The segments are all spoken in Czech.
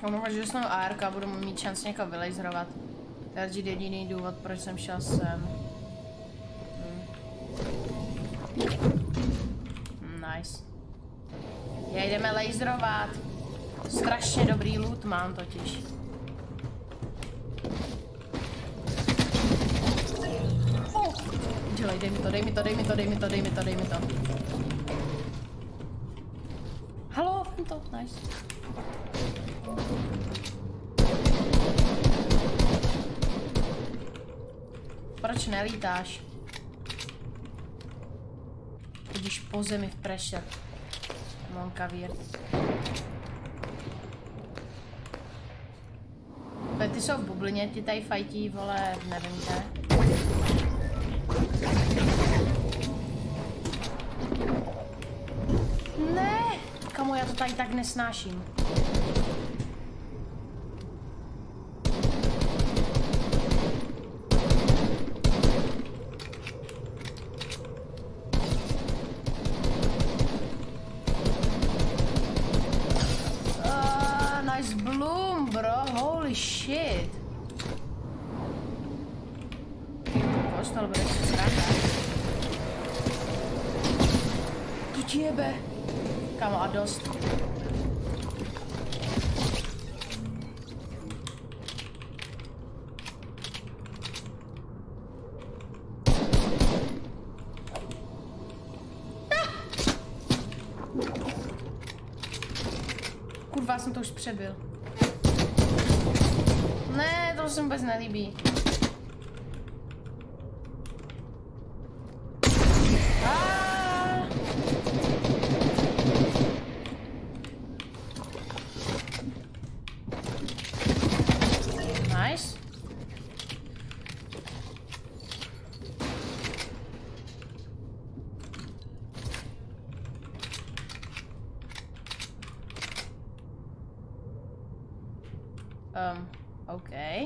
Ono, že jsem ARK a budu mít šanci někoho vylejzrovat. To je jediný důvod, proč jsem šel sem. Nice. Jdeme laserovat. Strašně dobrý loot mám totiž. Dělej, dej mi to, dej mi to, dej mi to, dej mi to, dej mi to, dej mi to. Halo, to, nice. Proč nelítáš? Chodíš po zemi v pressure. Mám kavír. Ty jsou v bublině, ti tady fajtí, vole, nevím kde. Ne, kamo, já to tady tak nesnáším. Nice bloom, bro, holy shit. Postal bude se sranda. To ti jebe. Kamo, a dost. Kurva, jsem to už přebil. Ne, to se vůbec nelíbí. Nice. Okay.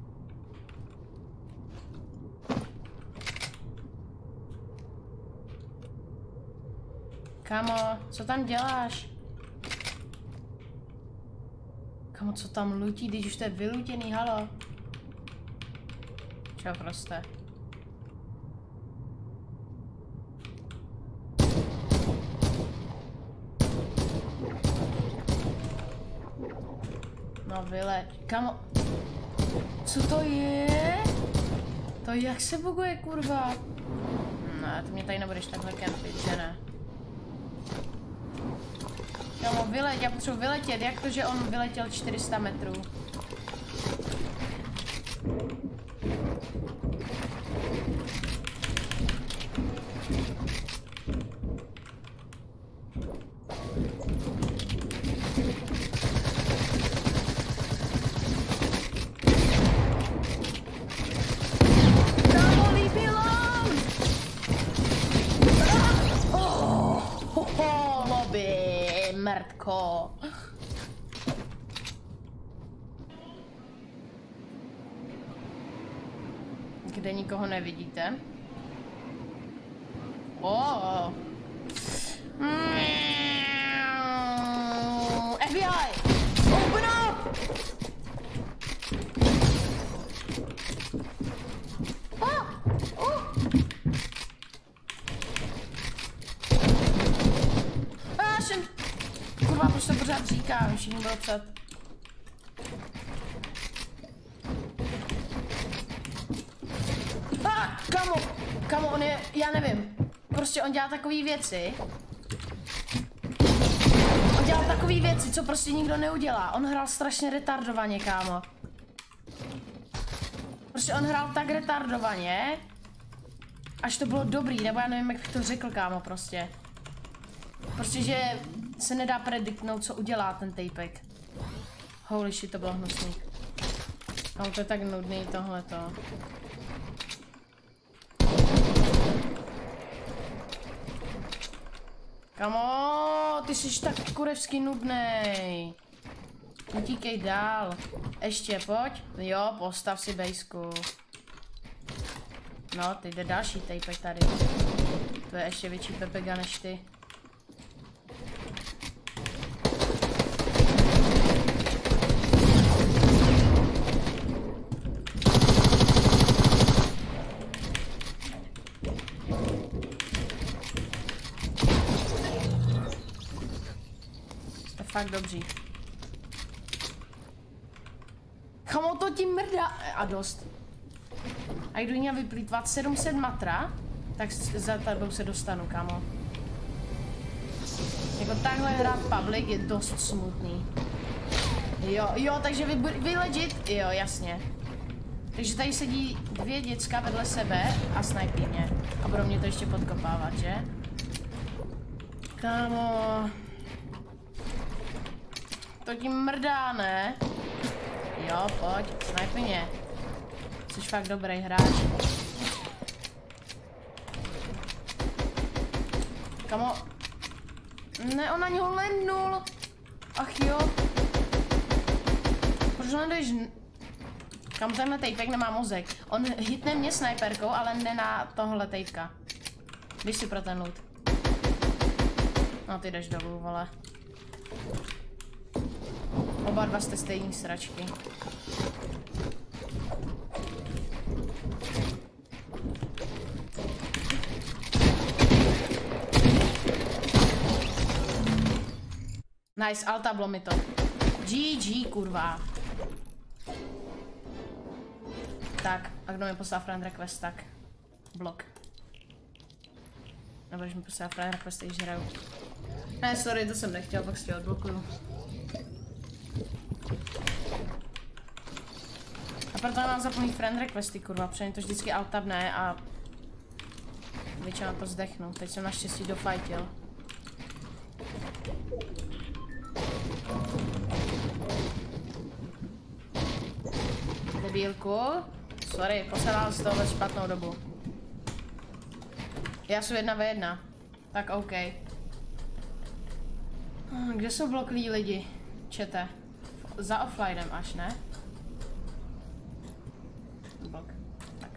Kamo, co tam děláš? Kamo, co tam lutí, když už to je vylutěný, halo? Čau, prostě. No vyleď. Kamo, co to je? To jak se buguje, kurva? No, ty mě tady nebudeš takhle kempit, že ne? Kamo, vyleď, já potřebuji vyletět. Jak to, že on vyletěl 400 metrů? Mrtko. Kde nikoho nevidíte? Oh. FBI! Open up! Kurva, proč to pořád říkám, všichni budou psat. Kamo, on je, já nevím. Prostě on dělá takové věci. On dělá takové věci, co prostě nikdo neudělá. On hrál strašně retardovaně, kámo. Prostě on hrál tak retardovaně, až to bylo dobrý, nebo já nevím, jak bych to řekl, kámo, prostě. Prostě, že se nedá prediktnout, co udělá ten týpek. Holy shit, to bylo hnusný. Ale to je tak nudný tohleto. Kamo, ty jsi tak kurevsky nudnej. Utíkej dál. Ještě, pojď. Jo, postav si bejsku. No, teď jde další týpek tady. To je ještě větší pepega než ty. fakt dobří. Chamo, to ti mrdá. A dost. A když měl vyplýtvat 700 matra, tak za tebou se dostanu, kámo. Jako takhle hrát public je dost smutný. Jo, takže vy legit, jo, jasně. Takže tady sedí dvě děcka vedle sebe a snajpí mě. A budou mě to ještě podkopávat, že? Kámo. To ti mrdá, ne? Jo, pojď, snajpí mě. Jsi fakt dobrý hráč. Kamo. Ne, on na něho lennul. Ach jo. Proč lenduješ? Kam tenhle tejpek nemá mozek. On hitne mě snajperkou, ale ne na tohle tejpka. Běž si pro ten loot. No ty jdeš dolů, vole. Oba dva jste stejný sračky. Nice, altablo mi to. GG, kurva. Tak, a kdo mi poslal friend request, tak. Blok. Nebo když mi poslal friend request, když hraju. Ne, sorry, to jsem nechtěl, pak si tě odblokuju. A proto nemám zapomínat friend requesty, kurva, protože to vždycky altabne a většinou to zdechnu. Teď jsem naštěstí dofajtil. Debílku. Sorry, posadal z toho ve špatnou dobu. Já jsem 1v1. Tak OK. Kde jsou bloklí lidi? Čete. Za offlinem až, ne? Blok. Tak.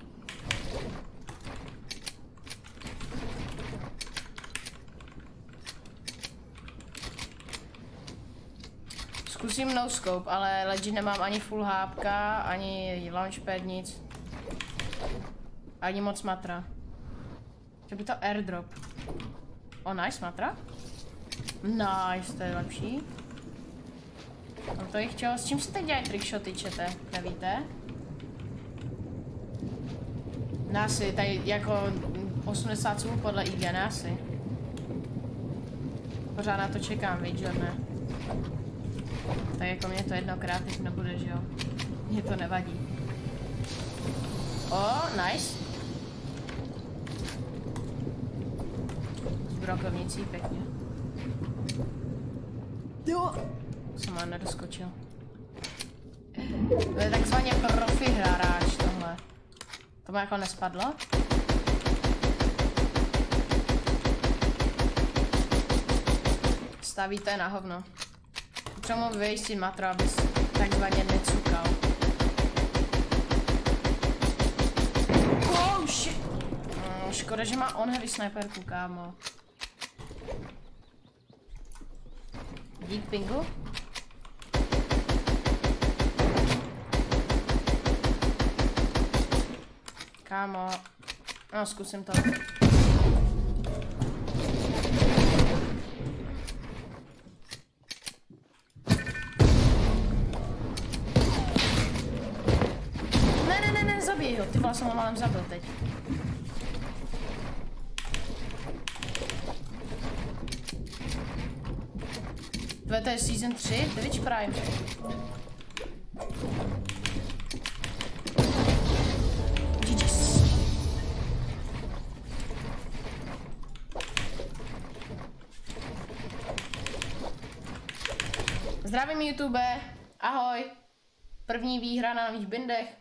Zkusím no scope, ale legit nemám ani full hápka, ani launchpad, nic. Ani moc matra. Chtěl by to airdrop. Nice matra. Nice, to je lepší. No to jich chtěl. S čím se teď dělají trickshoty, čete? Nevíte? Násy, tady jako 80 subů podle IG, násy. Pořád na to čekám, víš, že ne? Tak jako mě to jednokrát teď nebude, že jo? Mně to nevadí. Nice. Brokovnicí, pěkně. Jo. Jsem ale nedoskočil. To je takzvaně profi hráč tohle. To mu jako nespadlo? Stavíte na hovno. Potřebuji mu vyjistit matro, abys takzvaně necukal. Oh shit. Škoda, že má on heavy sniperku, kámo. Dík pingu. Kámo. No, zkusím to. Ne, zabij ho. Ty vole, jsem ho málem zabil teď. To je season 3, Twitch Prime. GG's. Zdravím YouTube, ahoj. První výhra na nových bindech.